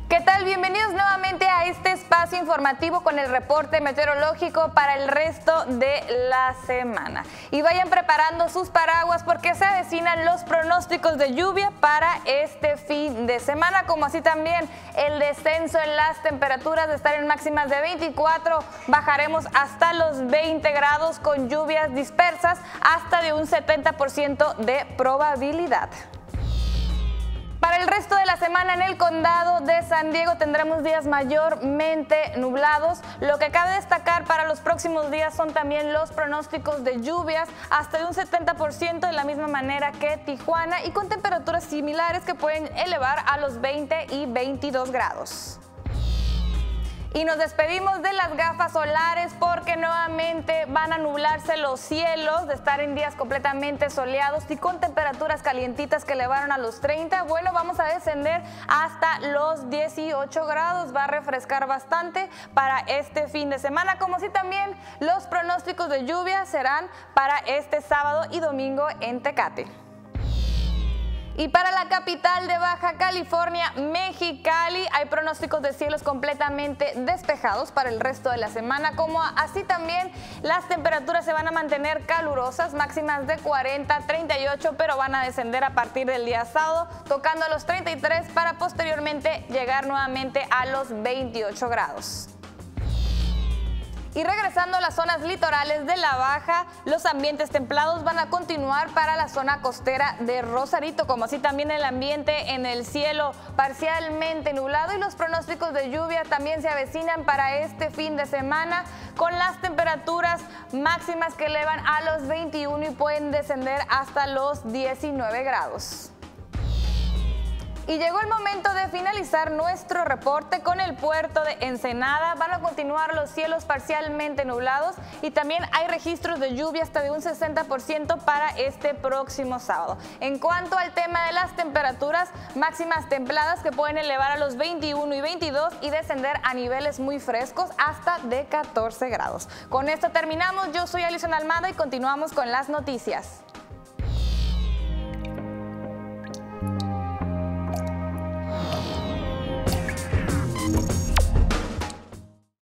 ¿Qué tal? Bienvenidos nuevamente a este espacio informativo con el reporte meteorológico para el resto de la semana. Y vayan preparando sus paraguas porque se avecinan los pronósticos de lluvia para este fin de semana, como así también el descenso en las temperaturas. De estar en máximas de 24, bajaremos hasta los 20 grados con lluvias dispersas hasta de un 70% de probabilidad. Para el resto de la semana en el condado de San Diego tendremos días mayormente nublados. Lo que cabe destacar para los próximos días son también los pronósticos de lluvias hasta de un 70% de la misma manera que Tijuana y con temperaturas similares que pueden elevar a los 20 y 22 grados. Y nos despedimos de las gafas solares porque nuevamente van a nublarse los cielos, de estar en días completamente soleados y con temperaturas calientitas que elevaron a los 30. Bueno, vamos a descender hasta los 18 grados, va a refrescar bastante para este fin de semana, como si también los pronósticos de lluvia serán para este sábado y domingo en Tecate. Y para la capital de Baja California, Mexicali, hay pronósticos de cielos completamente despejados para el resto de la semana, como así también las temperaturas se van a mantener calurosas, máximas de 40, 38, pero van a descender a partir del día sábado, tocando a los 33 para posteriormente llegar nuevamente a los 28 grados. Y regresando a las zonas litorales de la Baja, los ambientes templados van a continuar para la zona costera de Rosarito, como así también el ambiente en el cielo parcialmente nublado, y los pronósticos de lluvia también se avecinan para este fin de semana, con las temperaturas máximas que elevan a los 21 y pueden descender hasta los 19 grados. Y llegó el momento de finalizar nuestro reporte con el puerto de Ensenada. Van a continuar los cielos parcialmente nublados y también hay registros de lluvia hasta de un 60% para este próximo sábado. En cuanto al tema de las temperaturas, máximas templadas que pueden elevar a los 21 y 22 y descender a niveles muy frescos hasta de 14 grados. Con esto terminamos. Yo soy Alison Almada y continuamos con las noticias.